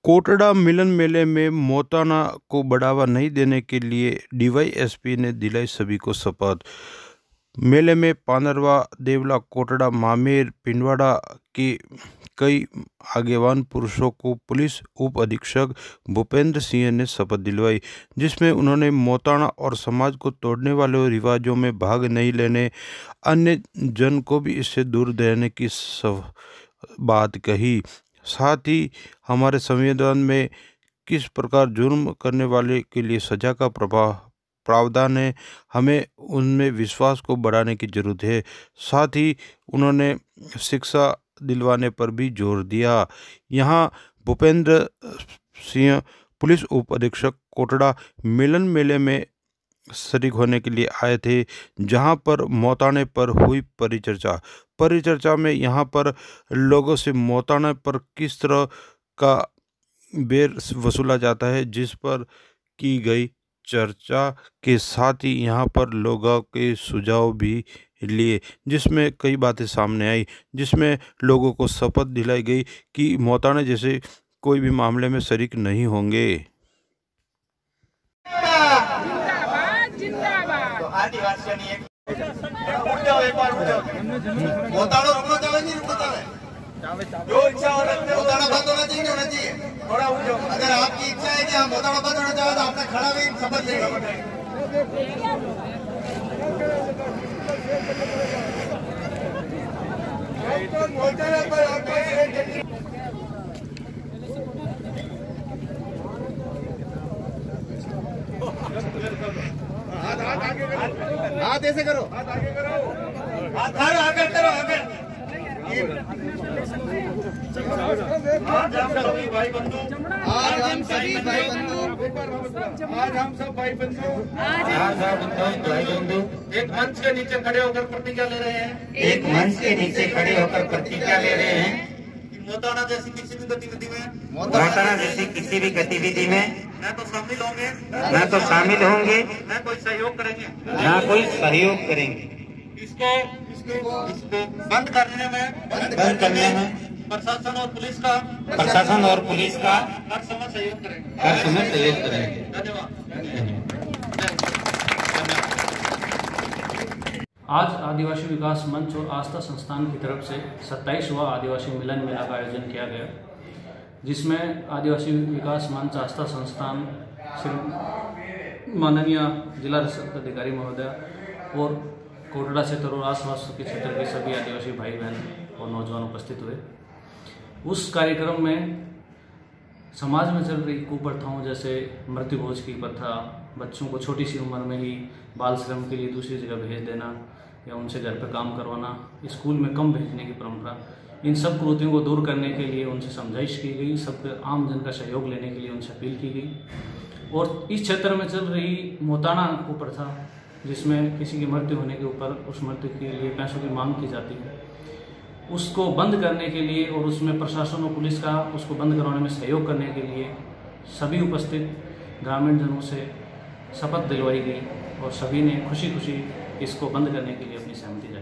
कोटड़ा मिलन मेले में मौताना को बढ़ावा नहीं देने के लिए डीवाईएसपी ने दिलाई सभी को शपथ। मेले में पानरवा, देवला, कोटड़ा, मामेर, पिंडवाड़ा के कई आगेवान पुरुषों को पुलिस उप अधीक्षक भूपेंद्र सिंह ने शपथ दिलवाई, जिसमें उन्होंने मौताना और समाज को तोड़ने वाले रिवाजों में भाग नहीं लेने, अन्य जन को भी इससे दूर रहने की बात कही। साथ ही हमारे संविधान में किस प्रकार जुर्म करने वाले के लिए सजा का प्रावधान है, हमें उनमें विश्वास को बढ़ाने की जरूरत है। साथ ही उन्होंने शिक्षा दिलवाने पर भी जोर दिया। यहाँ भूपेंद्र सिंह पुलिस उप अधीक्षक कोटड़ा मिलन मेले में शरीक होने के लिए आए थे, जहां पर मौताने पर हुई परिचर्चा में यहाँ पर लोगों से मौताने पर किस तरह का बेर वसूला जाता है, जिस पर की गई चर्चा के साथ ही यहाँ पर लोगों के सुझाव भी लिए, जिसमें कई बातें सामने आई, जिसमें लोगों को शपथ दिलाई गई कि मौताने जैसे कोई भी मामले में शरीक नहीं होंगे। जो इच्छा मोताना बंद होना चाहिए थोड़ा उठ जाओ। अगर आपकी इच्छा है कि आप मोताना बंद होना चाहते तो आपने खड़ा भी शपथ लेंगे। हाथ ऐसे करो, हाथ आगे करो, हाथ आगे करो, आगे। आज हम सभी भाई बंधु, आज हम सभी भाई बंधु, आज हम सब भाई बंधु, आज हम भाई बंधु एक मंच के नीचे खड़े होकर प्रतिज्ञा ले रहे हैं। एक मंच के नीचे खड़े होकर प्रतिज्ञा ले रहे हैं कि मौताना जैसी किसी भी गतिविधि में, मौताना जैसी किसी भी गतिविधि में न तो शामिल होंगे, न तो शामिल होंगे, न कोई सहयोग करेंगे, न कोई सहयोग करेंगे। इसको बंद करने में प्रशासन और पुलिस का हर समय सहयोग करेंगे। धन्यवाद। आज आदिवासी विकास मंच और आस्था संस्थान की तरफ से 27वां आदिवासी मिलन मेला का आयोजन किया गया, जिसमें आदिवासी विकास मंच आस्था संस्थान श्री माननीय जिला रसद अधिकारी महोदय और कोटड़ा क्षेत्र और आसपास के क्षेत्र के सभी आदिवासी भाई बहन और नौजवान उपस्थित हुए। उस कार्यक्रम में समाज में चल रही कुप्रथाओं जैसे मृत्यु भोज की प्रथा, बच्चों को छोटी सी उम्र में ही बाल श्रम के लिए दूसरी जगह भेज देना या उनसे घर पर काम करवाना, स्कूल में कम भेजने की परंपरा, इन सब कुरीतियों को दूर करने के लिए उनसे समझाइश की गई, सबके आम जन का सहयोग लेने के लिए उनसे अपील की गई। और इस क्षेत्र में चल रही मौताना कुप्रथा, जिसमें किसी की मृत्यु होने के ऊपर उस मृत्यु के लिए पैसों की मांग की जाती है, उसको बंद करने के लिए और उसमें प्रशासन और पुलिस का उसको बंद करवाने में सहयोग करने के लिए सभी उपस्थित ग्रामीण जनों से शपथ दिलवाई गई और सभी ने खुशी खुशी इसको बंद करने के लिए अपनी सहमति जताई।